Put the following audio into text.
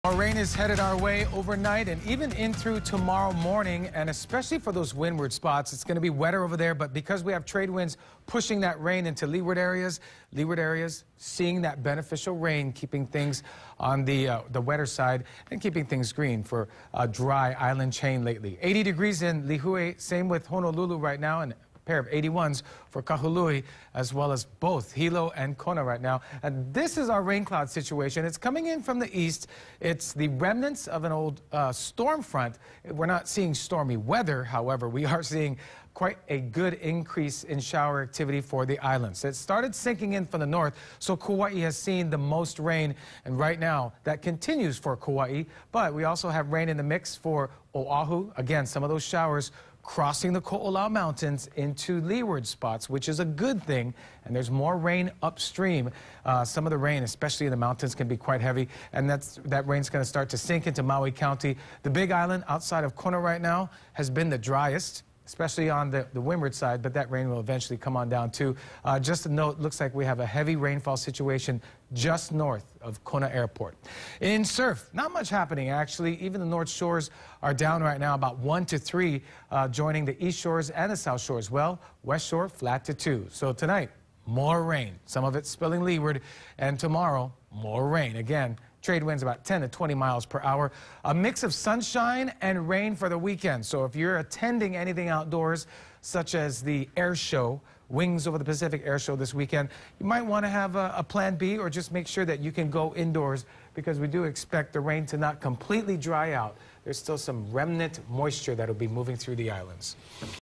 Our rain is headed our way overnight and even in through tomorrow morning, and especially for those windward spots. It's going to be wetter over there, but because we have trade winds pushing that rain into leeward areas, seeing that beneficial rain, keeping things on the wetter side and keeping things green for a dry island chain lately. 80 degrees in Lihue, same with Honolulu right now, and pair of 81s for Kahului, as well as both Hilo and Kona right now. And this is our rain cloud situation. It's coming in from the east. It's the remnants of an old storm front. We're not seeing stormy weather, however. We are seeing quite a good increase in shower activity for the islands. It started sinking in from the north, so Kauai has seen the most rain, and right now that continues for Kauai. But we also have rain in the mix for Oahu. Again, some of those showers crossing the Ko'olau Mountains into leeward spots, which is a good thing, and there's more rain upstream. Some of the rain, especially in the mountains, can be quite heavy, and that rain's going to start to sink into Maui County. The Big Island outside of Kona right now has been the driest, especially on the windward side, but that rain will eventually come on down too. Just a note, looks like we have a heavy rainfall situation just north of Kona Airport. In surf, not much happening actually. Even the north shores are down right now, about 1 to 3, joining the east shores and the south shores. Well, west shore flat to 2. So tonight, more rain, some of it spilling leeward, and tomorrow, more rain. Again, trade winds about 10 to 20 miles per hour. A mix of sunshine and rain for the weekend. So if you're attending anything outdoors, such as the air show, Wings Over the Pacific air show this weekend, you might want to have a plan B, or just make sure that you can go indoors, because we do expect the rain to not completely dry out. There's still some remnant moisture that will be moving through the islands.